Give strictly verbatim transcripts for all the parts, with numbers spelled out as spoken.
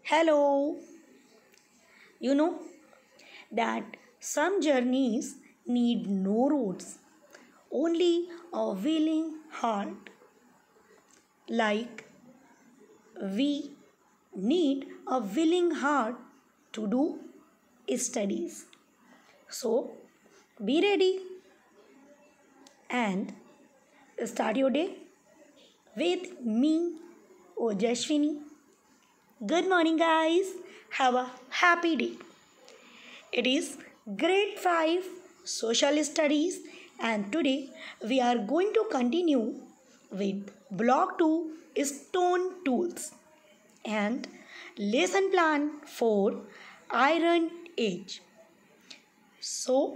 Hello. You know that some journeys need no roads, only a willing heart. Like we need a willing heart to do studies. So be ready and start your day with me, Ojashwini. Good morning, guys. Have a happy day. It is grade five social studies, and today we are going to continue with block two stone tools and lesson plan for iron age. So,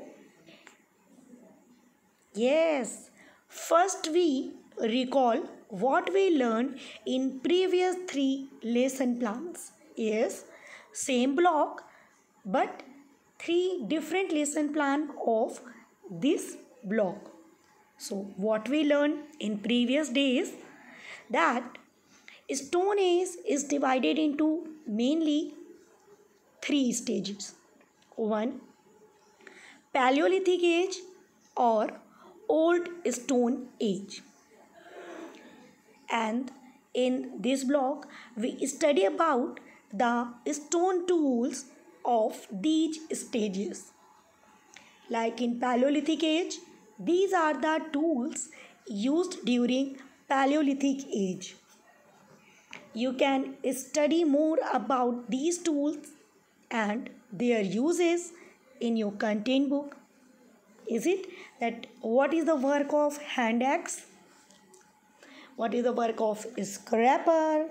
yes, first we recall what we learned in previous three lesson plans. Yes, same block but three different lesson plan of this block. So what we learned in previous days that stone age is divided into mainly three stages. One, Paleolithic age or old stone age. And in this block we study about the stone tools of these stages. Like in Paleolithic age, these are the tools used during Paleolithic age. You can study more about these tools and their uses in your content book. Is it that what is the work of hand axe? What is the work of scraper?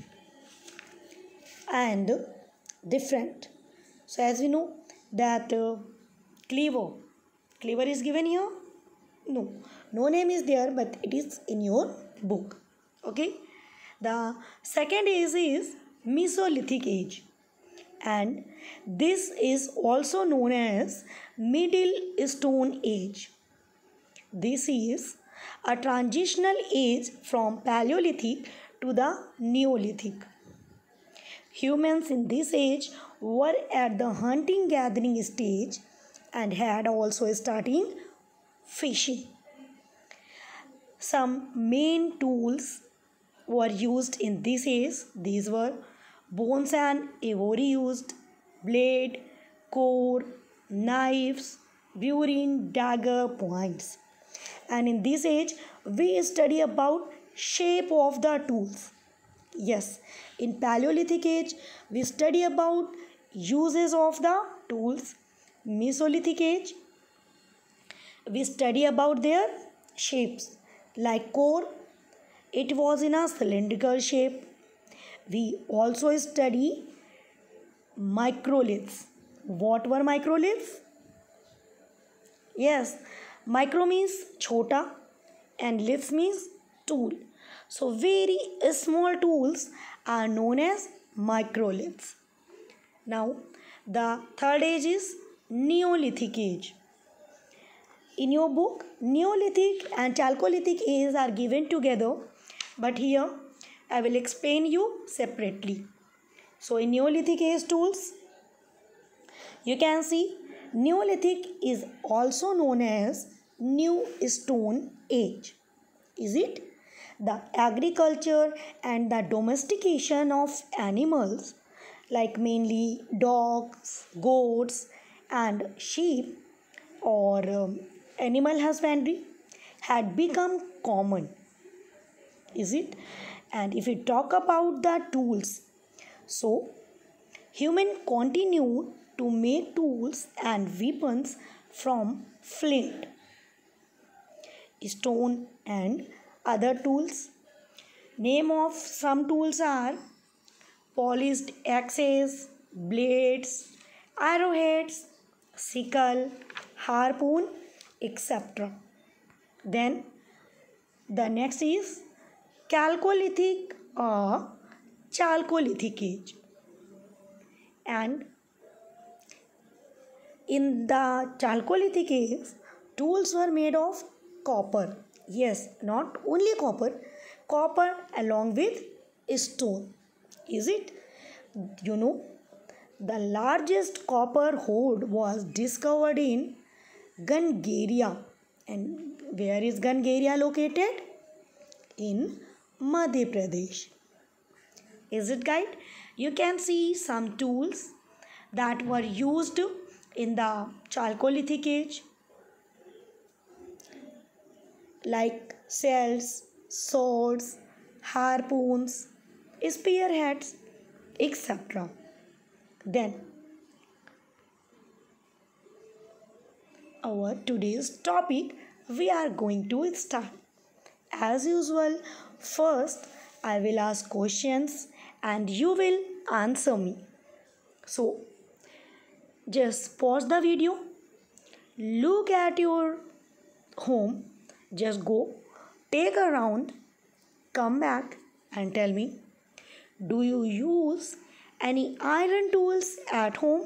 And different. So as we know that uh, cleaver, cleaver is given here? No, no name is there, but it is in your book. Okay. The second age is Mesolithic age, and this is also known as Middle Stone Age. This is a transitional age from Paleolithic to the Neolithic. Humans in this age were at the hunting gathering stage and had also starting fishing. Some main tools were used in this age. These were bones and ivory used, blade, core, knives, burin, dagger, points. And in this age we study about shape of the tools. Yes, in Paleolithic age we study about uses of the tools. Mesolithic age we study about their shapes. Like core, it was in a cylindrical shape. We also study microliths. What were microliths? Yes, micro means chota and liths means tool. So very small tools are known as microliths. Now the third age is Neolithic age. In your book, Neolithic and Chalcolithic ages are given together, but here I will explain you separately. So in Neolithic age tools, you can see Neolithic is also known as New Stone Age. Is it? The agriculture and the domestication of animals like mainly dogs, goats and sheep or um, animal husbandry had become common. Is it? And if we talk about the tools, so human continued to make tools and weapons from flint, stone and other tools. Name of some tools are polished axes, blades, arrowheads, sickle, harpoon, et cetera. Then the next is Chalcolithic or Chalcolithic age. And in the Chalcolithic age, tools were made of copper. Yes, not only copper, copper along with stone. Is it? You know, the largest copper hoard was discovered in Gangeria. And where is Gangeria located? In Madhya Pradesh. Is it guide? You can see some tools that were used in the Chalcolithic age, like shells, swords, harpoons, spearheads, et cetera. Then, our today's topic we are going to start. As usual, first I will ask questions and you will answer me. So, just pause the video, look at your home, just go, take a round, come back and tell me, do you use any iron tools at home?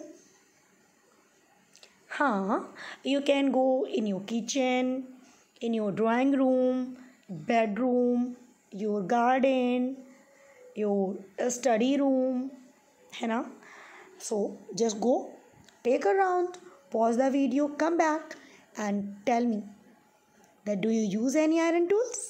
Huh, you can go in your kitchen, in your drawing room, bedroom, your garden, your study room, है ना? So just go, take a round, pause the video, come back and tell me that do you use any iron tools?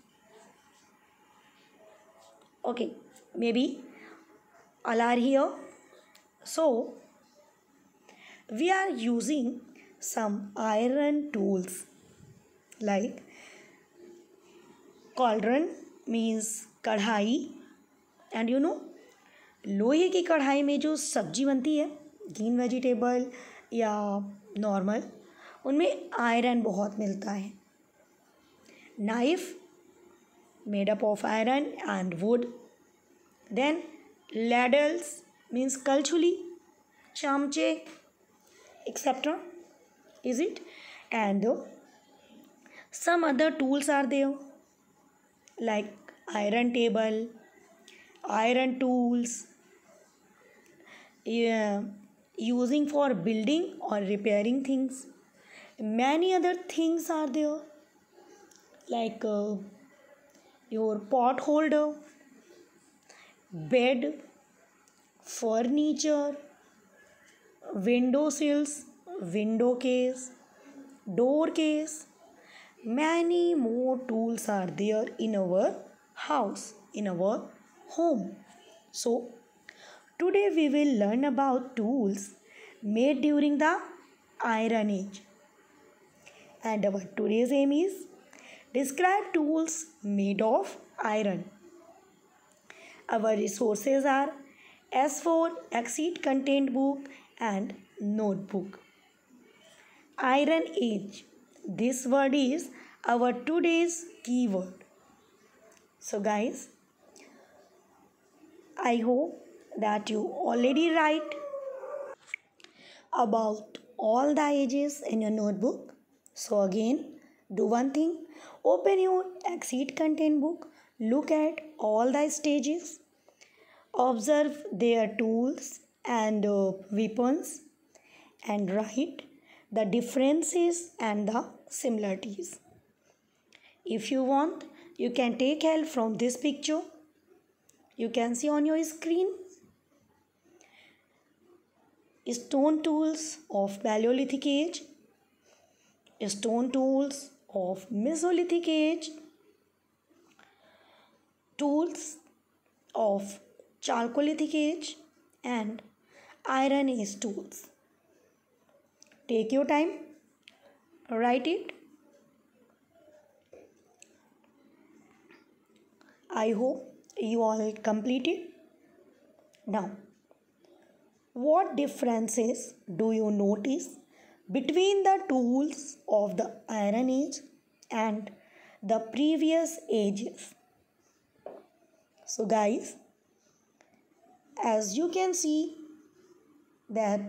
Okay, maybe all are here. So we are using some iron tools like cauldron means kadhai, and you know लोहे की कढ़ाई में जो सब्जी बनती है green vegetable या normal, उनमें आयरन बहुत मिलता है. Knife made up of iron and wood. Then ladles means कलछुली, चमचे etcetera. Is it? And some other tools are there like iron table, iron tools, yeah, using for building or repairing things. Many other things are there like uh, your pot holder, bed, furniture, window sills, window case, door case. Many more tools are there in our house, in our home. So today we will learn about tools made during the Iron Age. And our today's aim is describe tools made of iron. Our resources are S four Exceed content book and notebook. Iron Age. This word is our today's keyword. So guys, I hope that you already write about all the ages in your notebook. So again, do one thing, open your Exceed content book, look at all the stages, observe their tools and uh, weapons, and write the differences and the similarities. If you want, you can take help from this picture. You can see on your screen stone tools of Paleolithic age, stone tools of Mesolithic age, tools of Chalcolithic age, and Iron Age tools. Take your time, write it. I hope you all complete it. Now, what differences do you notice between the tools of the Iron Age and the previous ages? So guys, as you can see that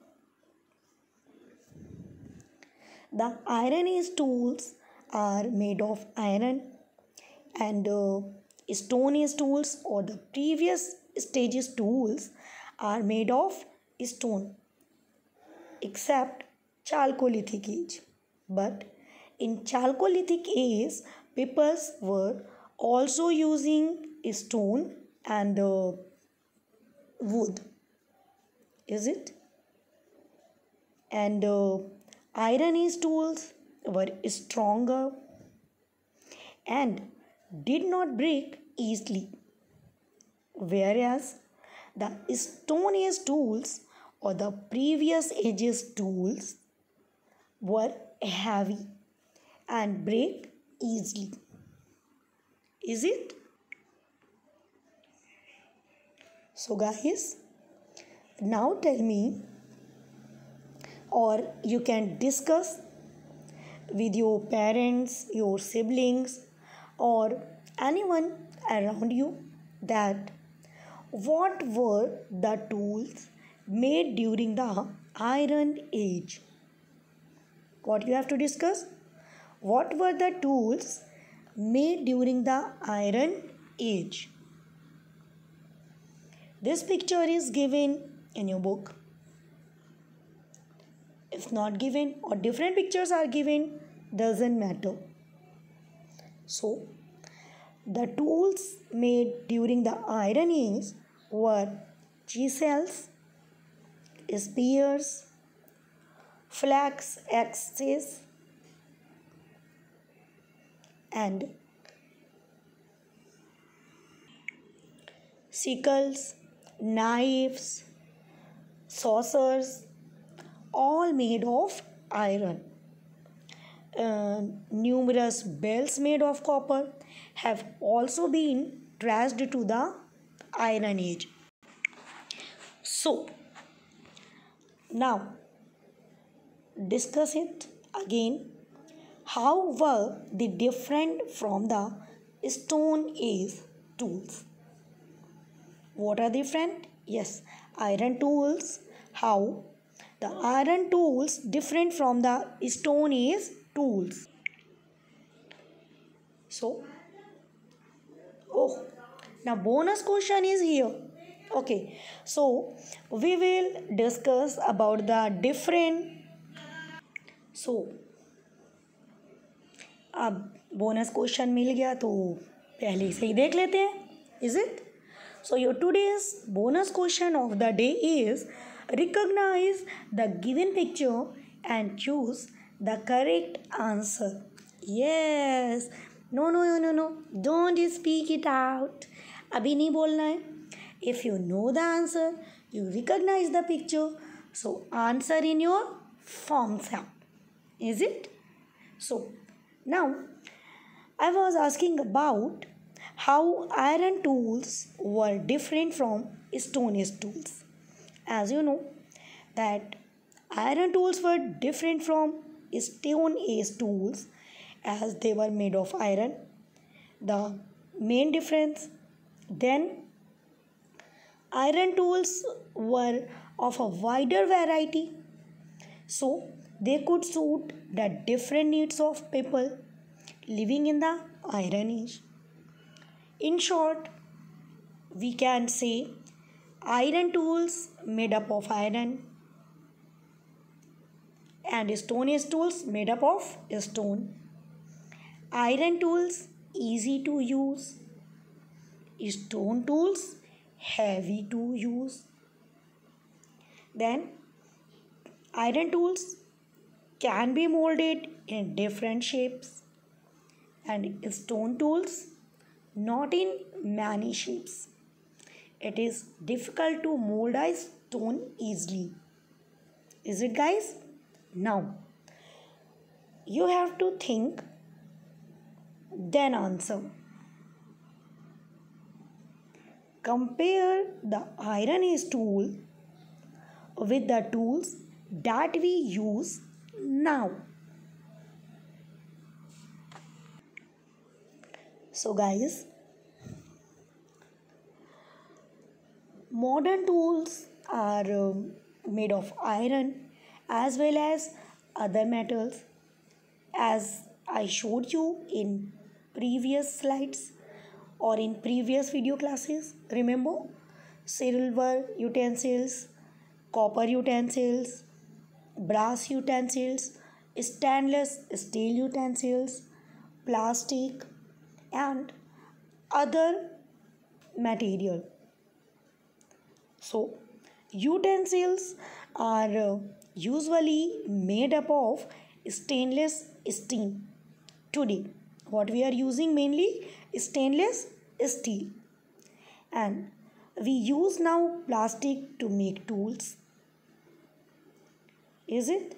the Iron Age tools are made of iron, and uh, Stone Age tools or the previous stages tools are made of stone, except Chalcolithic age. But in Chalcolithic age, peoples were also using stone and uh, wood, is it? And uh, iron age tools were stronger and did not break easily, whereas the stone age tools or the previous ages tools were heavy and break easily, is it? So guys, now tell me, or you can discuss with your parents, your siblings, or anyone around you that what were the tools made during the Iron Age? What you have to discuss? What were the tools made during the Iron Age? This picture is given in your book. If not given or different pictures are given, doesn't matter. So, the tools made during the Iron Age were chisels, spears, flax axes, and sickles, knives, saucers, all made of iron. Uh, numerous bells made of copper have also been traced to the Iron Age. So, now discuss it again. How were they different from the Stone Age tools? What are different? Yes, iron tools. How the iron tools different from the Stone Age tools? So, oh, now bonus question is here. Okay, so we will discuss about the different. So, अब bonus question मिल गया तो पहले से ही देख लेते हैं, is it? So your today's bonus question of the day is recognize the given picture and choose the correct answer. Yes. No, no, no, no, no. Don't speak it out. अभी नहीं बोलना है. If you know the answer, you recognize the picture. So, answer in your form sound. Is it? So, now I was asking about how iron tools were different from stone age tools. As you know that iron tools were different from stone age tools as they were made of iron. The main difference then, iron tools were of a wider variety, so they could suit the different needs of people living in the Iron Age. In short, we can say iron tools made up of iron and stone age tools made up of stone. Iron tools easy to use, stone tools heavy to use. Then iron tools can be molded in different shapes and stone tools not in many shapes. It is difficult to mold a stone easily. Is it, guys? Now, you have to think, then answer. Compare the Iron Age tool with the tools that we use now. So, guys, modern tools are um, made of iron as well as other metals, as I showed you in previous slides or in previous video classes. Remember, silver utensils, copper utensils, brass utensils, stainless steel utensils, plastic and other material. So utensils are uh, usually made up of stainless steel. Today what we are using mainly stainless steel, and we use now plastic to make tools. Is it?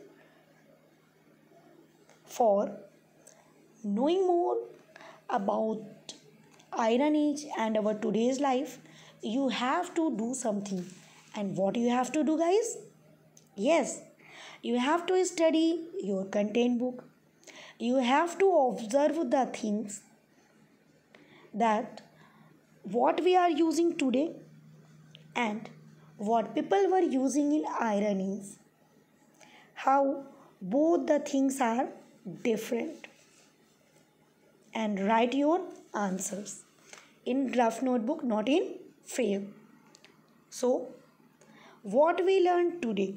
For knowing more about iron age and our today's life, you have to do something. And what you have to do, guys? Yes, you have to study your content book. You have to observe the things that what we are using today and what people were using in iron age, how both the things are different, and write your answers in rough notebook, not in frame. So what we learned today,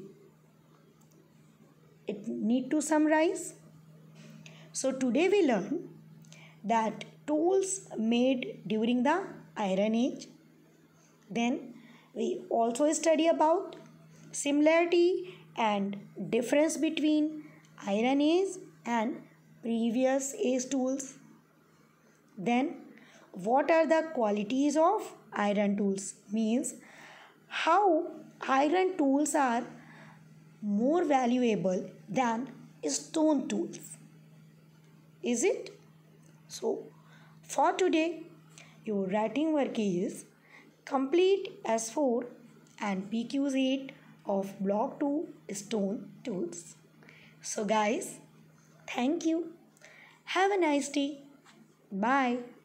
it need to summarize. So today we learn that tools made during the iron age. Then we also study about similarity and difference between iron age and previous age tools. Then what are the qualities of iron tools, means how iron tools are more valuable than stone tools. Is it? So for today your writing work is complete S four and P Qs eight of block two stone tools. So guys, thank you. Have a nice day. Bye.